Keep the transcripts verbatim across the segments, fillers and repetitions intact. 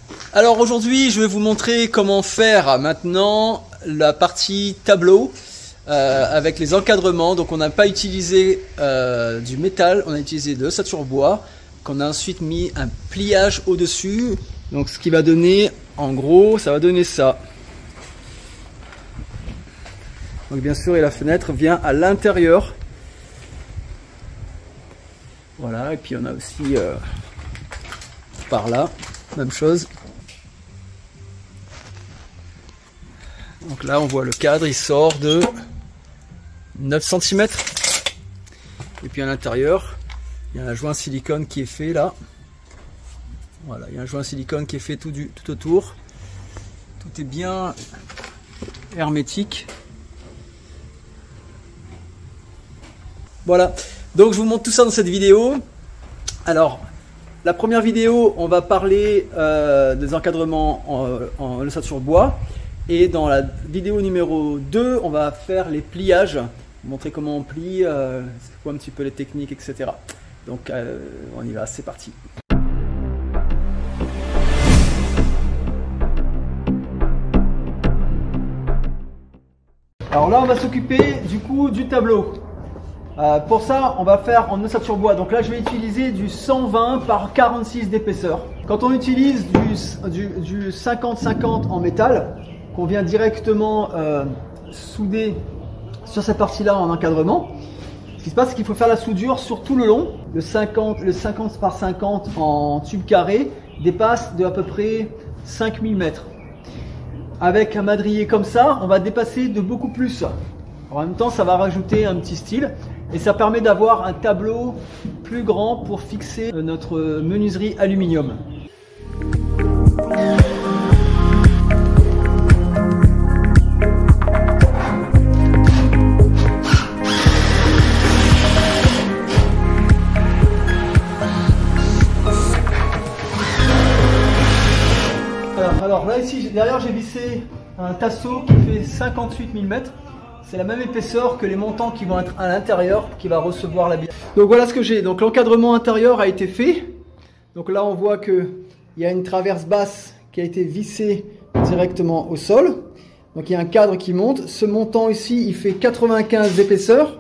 Alors aujourd'hui, je vais vous montrer comment faire maintenant la partie tableau euh, avec les encadrements. Donc on n'a pas utilisé euh, du métal, on a utilisé de l'ossature bois, qu'on a ensuite mis un pliage au-dessus. Donc ce qui va donner, en gros, ça va donner ça. Donc bien sûr, et la fenêtre vient à l'intérieur. Voilà, et puis on a aussi euh, par là, même chose. Donc là on voit le cadre, il sort de neuf centimètres. Et puis à l'intérieur, il y a un joint silicone qui est fait là. Voilà, il y a un joint silicone qui est fait tout, du, tout autour. Tout est bien hermétique. Voilà, donc je vous montre tout ça dans cette vidéo. Alors, la première vidéo, on va parler euh, des encadrements en, en ossature bois. Et dans la vidéo numéro deux, on va faire les pliages, montrer comment on plie, euh, c'est quoi un petit peu les techniques, et cetera. Donc euh, on y va, c'est parti. Alors là, on va s'occuper du coup du tableau. Euh, pour ça, on va faire en ossature bois. Donc là, je vais utiliser du cent vingt par quarante-six d'épaisseur. Quand on utilise du, du, du cinquante cinquante en métal, qu'on vient directement euh, souder sur cette partie-là en encadrement, ce qui se passe, c'est qu'il faut faire la soudure sur tout le long. Le cinquante, le cinquante par cinquante en tube carré dépasse de à peu près cinq millimètres. Avec un madrier comme ça, on va dépasser de beaucoup plus. En même temps, ça va rajouter un petit style et ça permet d'avoir un tableau plus grand pour fixer notre menuiserie aluminium. Alors là ici, derrière j'ai vissé un tasseau qui fait cinquante-huit millimètres. C'est la même épaisseur que les montants qui vont être à l'intérieur, qui va recevoir la bielle. Donc voilà ce que j'ai. Donc l'encadrement intérieur a été fait. Donc là on voit qu'il y a une traverse basse qui a été vissée directement au sol. Donc il y a un cadre qui monte. Ce montant ici il fait quatre-vingt-quinze d'épaisseur.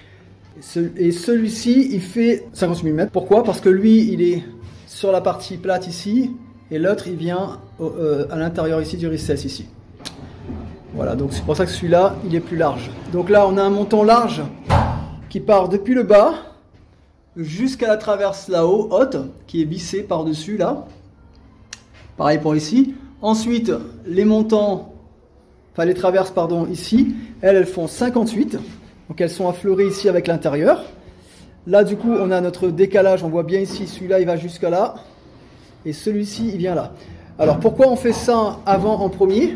Et celui-ci il fait cinquante millimètres. Pourquoi? Parce que lui il est sur la partie plate ici. Et l'autre il vient euh, à l'intérieur ici du recess ici. Voilà, donc c'est pour ça que celui-là il est plus large. Donc là on a un montant large qui part depuis le bas jusqu'à la traverse là-haut, haute, qui est vissée par-dessus là. Pareil pour ici. Ensuite les montants, enfin les traverses pardon ici, elles elles font cinquante-huit. Donc elles sont affleurées ici avec l'intérieur. Là du coup on a notre décalage, on voit bien ici, celui-là il va jusqu'à là. Et celui-ci, il vient là. Alors, pourquoi on fait ça avant en premier?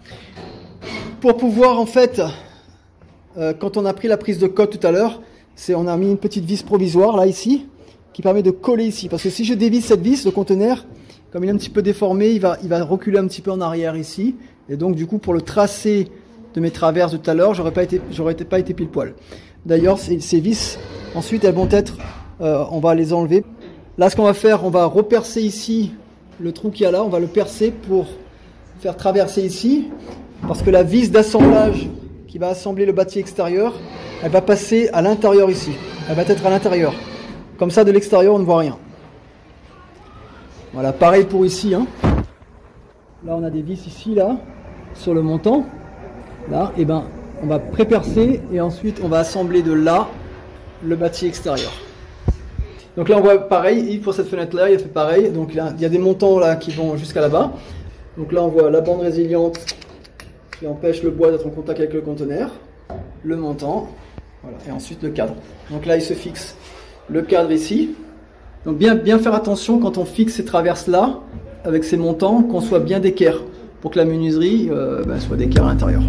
Pour pouvoir, en fait, euh, quand on a pris la prise de cote tout à l'heure, c'est on a mis une petite vis provisoire, là, ici, qui permet de coller ici. Parce que si je dévisse cette vis, le conteneur, comme il est un petit peu déformé, il va, il va reculer un petit peu en arrière ici. Et donc, du coup, pour le tracé de mes traverses de tout à l'heure, j'aurais pas été, j'aurais pas été pile poil. D'ailleurs, ces, ces vis, ensuite, elles vont être, euh, on va les enlever. Là, ce qu'on va faire, on va repercer ici le trou qu'il y a là. On va le percer pour faire traverser ici. Parce que la vis d'assemblage qui va assembler le bâti extérieur, elle va passer à l'intérieur ici. Elle va être à l'intérieur. Comme ça, de l'extérieur, on ne voit rien. Voilà, pareil pour ici. Hein. Là, on a des vis ici, là, sur le montant. Là, et ben, on va pré-percer et ensuite, on va assembler de là le bâti extérieur. Donc là on voit pareil, pour cette fenêtre là il a fait pareil, donc là, il y a des montants là qui vont jusqu'à là-bas. Donc là on voit la bande résiliente qui empêche le bois d'être en contact avec le conteneur, le montant, voilà, et ensuite le cadre. Donc là il se fixe le cadre ici. Donc bien, bien faire attention quand on fixe ces traverses là, avec ces montants, qu'on soit bien d'équerre, pour que la menuiserie euh, ben, soit d'équerre à l'intérieur.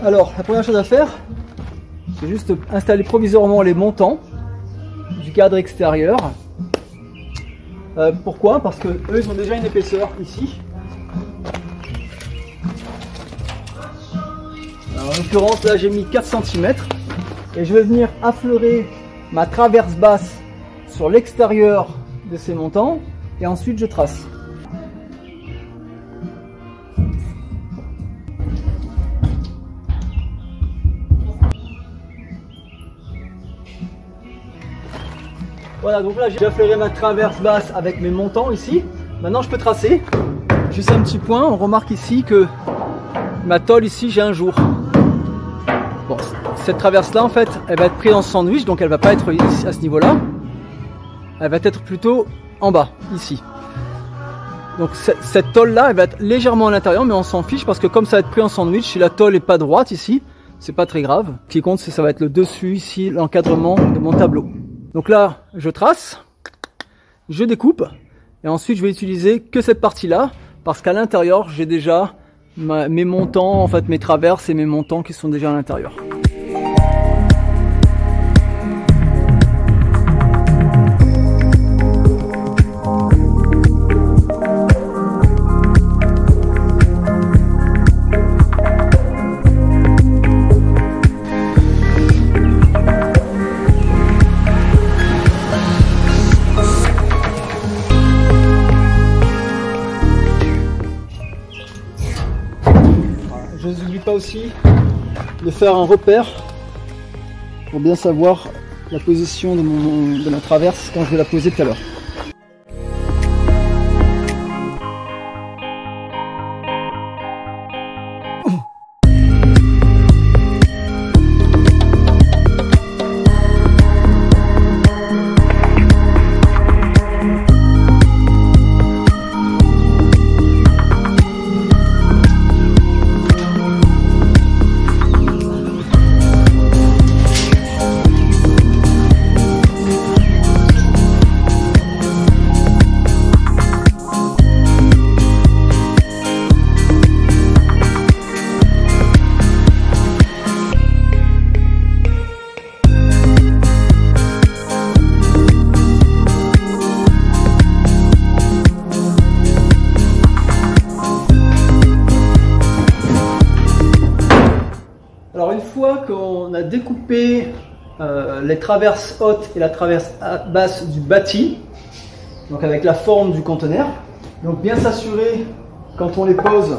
Alors, la première chose à faire, c'est juste installer provisoirement les montants du cadre extérieur. Euh, pourquoi? Parce que eux, ils ont déjà une épaisseur ici. Alors, en l'occurrence, là, j'ai mis quatre centimètres et je vais venir affleurer ma traverse basse sur l'extérieur de ces montants et ensuite je trace. Voilà, donc là j'ai affleuré ma traverse basse avec mes montants ici. Maintenant je peux tracer. Juste un petit point, on remarque ici que ma tôle ici j'ai un jour. Bon, cette traverse là en fait elle va être prise en sandwich, donc elle va pas être ici, à ce niveau là. Elle va être plutôt en bas, ici. Donc cette, cette tôle là elle va être légèrement à l'intérieur, mais on s'en fiche parce que comme ça va être pris en sandwich, si la tôle est pas droite ici, c'est pas très grave. Ce qui compte c'est ça va être le dessus ici, l'encadrement de mon tableau. Donc là, je trace, je découpe, et ensuite je vais utiliser que cette partie-là, parce qu'à l'intérieur, j'ai déjà ma, mes montants, en fait mes traverses et mes montants qui sont déjà à l'intérieur. Je n'oublie pas aussi de faire un repère pour bien savoir la position de, mon, de ma traverse quand je vais la poser tout à l'heure. Alors une fois qu'on a découpé euh, les traverses hautes et la traverse basse du bâti, donc avec la forme du conteneur, donc bien s'assurer quand on les pose,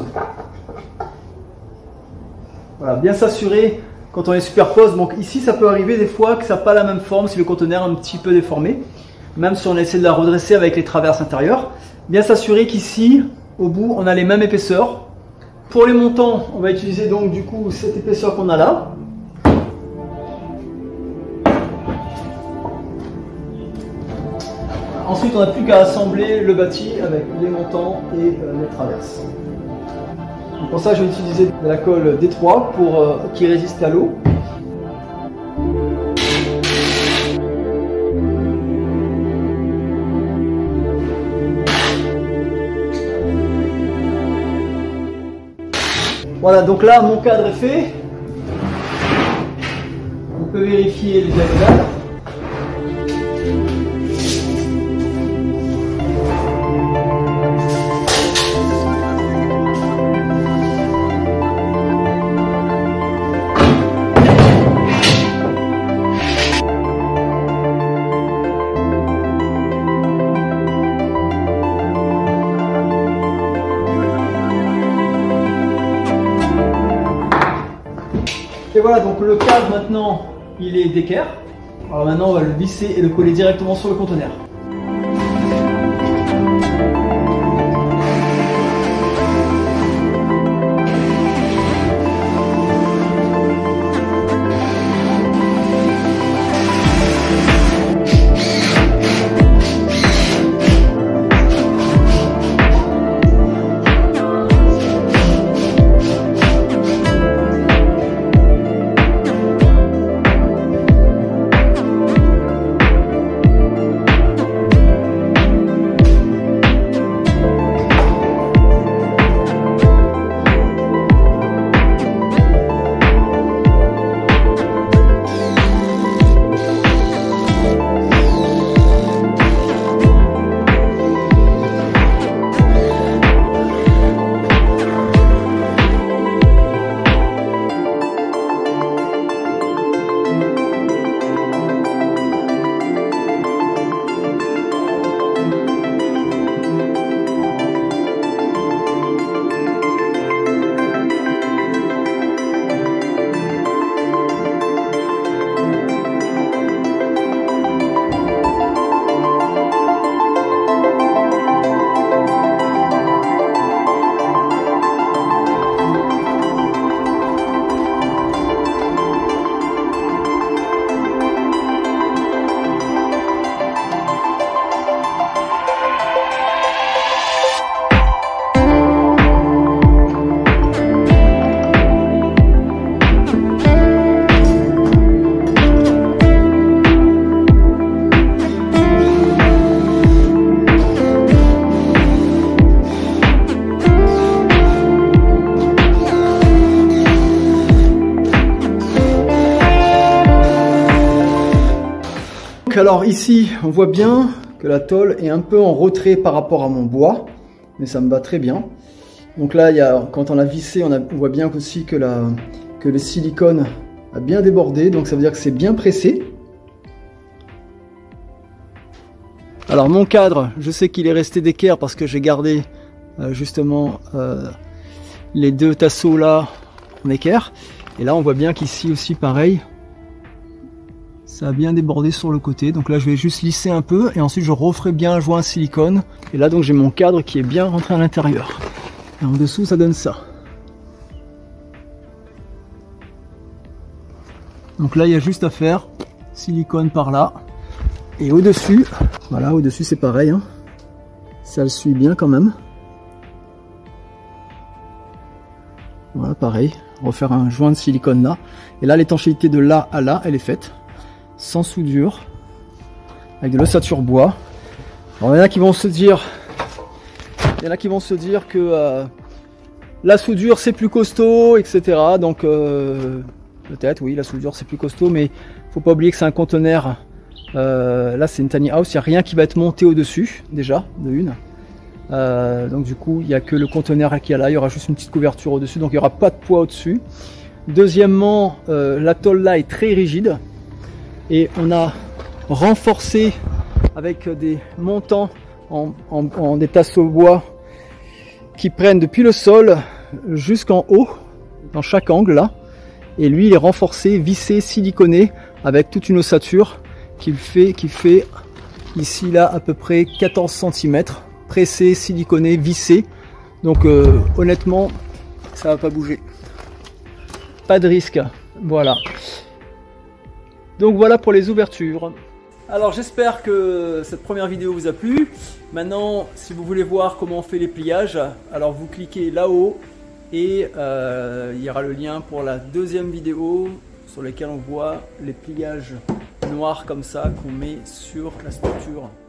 voilà, bien s'assurer quand on les superpose. Donc ici ça peut arriver des fois que ça n'a pas la même forme si le conteneur est un petit peu déformé, même si on essaie de la redresser avec les traverses intérieures. Bien s'assurer qu'ici au bout on a les mêmes épaisseurs. Pour les montants, on va utiliser donc du coup cette épaisseur qu'on a là. Ensuite, on n'a plus qu'à assembler le bâti avec les montants et euh, les traverses. Donc pour ça, je vais utiliser de la colle D trois pour, euh, qui résiste à l'eau. Voilà, donc là mon cadre est fait. On peut vérifier les diagonales. Et voilà, donc le cadre maintenant il est d'équerre. Alors maintenant on va le visser et le coller directement sur le conteneur. Donc alors ici on voit bien que la tôle est un peu en retrait par rapport à mon bois, mais ça me va très bien. Donc là il y a, quand on a vissé, on, a, on voit bien aussi que, la, que le silicone a bien débordé, donc ça veut dire que c'est bien pressé. Alors mon cadre, je sais qu'il est resté d'équerre parce que j'ai gardé euh, justement euh, les deux tasseaux là en équerre. Et là on voit bien qu'ici aussi pareil, ça a bien débordé sur le côté. Donc là je vais juste lisser un peu et ensuite je referai bien un joint silicone. Et là donc j'ai mon cadre qui est bien rentré à l'intérieur. Et en dessous ça donne ça. Donc là il y a juste à faire silicone par là. Et au dessus, voilà, au dessus c'est pareil, hein. Ça le suit bien quand même. Voilà, pareil, refaire un joint de silicone là. Et là l'étanchéité de là à là, elle est faite. Sans soudure, avec de l'ossature bois. Alors il y en a qui vont se dire, il y en a qui vont se dire que euh, la soudure c'est plus costaud, et cetera. Donc euh, peut-être oui, la soudure c'est plus costaud, mais faut pas oublier que c'est un conteneur. Euh, là c'est une tiny house, il n'y a rien qui va être monté au dessus déjà de une. Euh, donc du coup il n'y a que le conteneur qui est là, il y aura juste une petite couverture au dessus, donc il n'y aura pas de poids au dessus. Deuxièmement, euh, la tôle là est très rigide. Et on a renforcé avec des montants en, en, en des tasseaux bois qui prennent depuis le sol jusqu'en haut, dans chaque angle là. Et lui il est renforcé, vissé, siliconé avec toute une ossature qui fait, qui fait ici là à peu près quatorze centimètres, pressé, siliconé, vissé. Donc euh, honnêtement ça va pas bouger. Pas de risque, voilà. Donc voilà pour les ouvertures. Alors j'espère que cette première vidéo vous a plu. Maintenant si vous voulez voir comment on fait les pliages, alors vous cliquez là-haut et euh, il y aura le lien pour la deuxième vidéo sur laquelle on voit les pliages noirs comme ça qu'on met sur la structure.